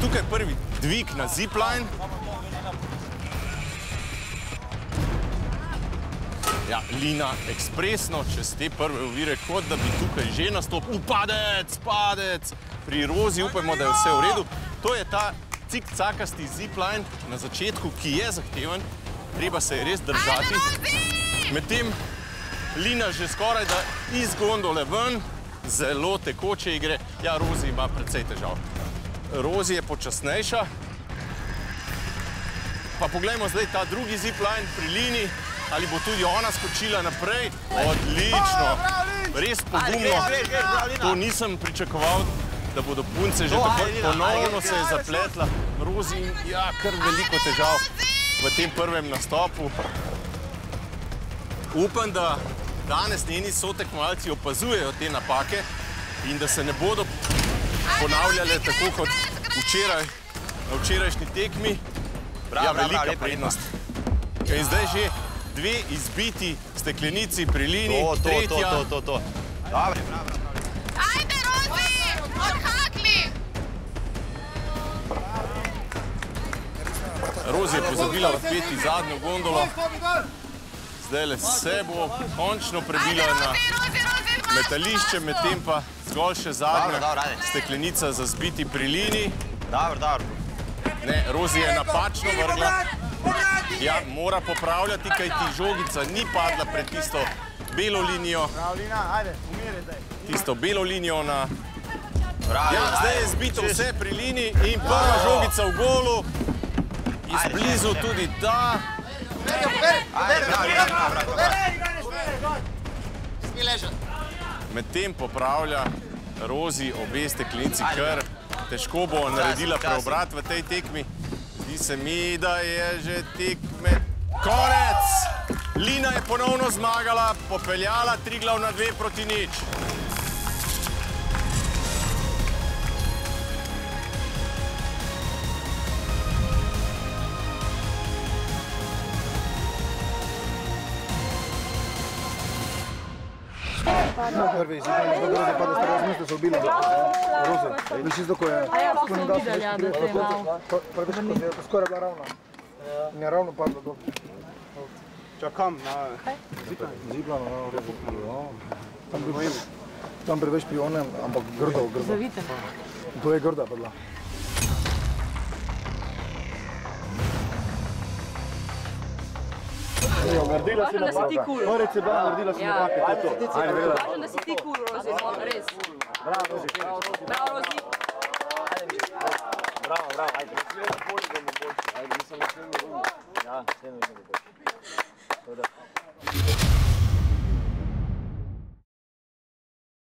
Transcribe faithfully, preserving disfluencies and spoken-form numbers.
tukaj prvi dvig na zipline. Ja, Lina ekspresno čez te prve ovire, kot da bi tukaj že nastopil. Padec, padec! Pri Rozi upajmo, da je vse v redu. To je ta cik-cakasti zipline na začetku, ki je zahteven. Treba se je res držati. Medtem Lina že skoraj da iz gondole ven. Zelo tekoče igre. Ja, Rozi ima precej težav. Rozi je počasnejša. Pa poglejmo zdaj ta drugi zipline pri Lini. Ali bo tudi ona skočila naprej? Odlično! Res pogumno. To nisem pričakoval, da bodo punce že tako ponovno se je zapletla. Rozi, ja, kar veliko težav v tem prvem nastopu. Upam, da danes njeni sotekmovalci opazujejo te napake in da se ne bodo ponavljale tako kot včeraj, na včerajšnji tekmi. Ja, velika prednost. In zdaj že dve izbiti steklenici pri Lini, tretja. To, to, to, to. Dobre, bravo, bravo. Ajde, Rozi, odhakli! Rozi je pozabila odpeti zadnjo gondolo. Zdajle se bo končno prebila na metališče, medtem pa zgolj še zadnja steklenica za zbiti pri Lini. Dobro, dobro. Ne, Rozi je napačno vrgla. Ja, mora popravljati, kaj ti žogica ni padla pred tisto belo linijo. Tisto belo linijo na... Ja, zdaj je zbito vse pri Lini in prva žogica v golu. Izblizu tudi ta. Medtem popravlja Rozi obe steklenici, ker težko bo naredila preobrat v tej tekmi. Zdi se mi, da je že tekme konec. Lina je ponovno zmagala, popeljala Triglav na dve proti nič. Prvi izid, dobro je, pa da ste razmislili, so ubili. Rozi, veš isto, ko je... A ja, to smo videli, ja, da je to imel. Prvič, ko je skoraj bila ravna. Mi je ravno padlo dol. Čakam na... Ziplano, no. Tam preveč pri onem, ampak grdo, grdo. Zavite. To je grda padla. Važno, da si ti kul. Morec je bila, naredila si napake, to je to. Važno, da si ti kul, Rozi, res. Bravo, Rozi. Bravo, Rozi. Bravo, bravo, ajde. Ajde, nisam na srednju rumu. Ja, srednju rumu.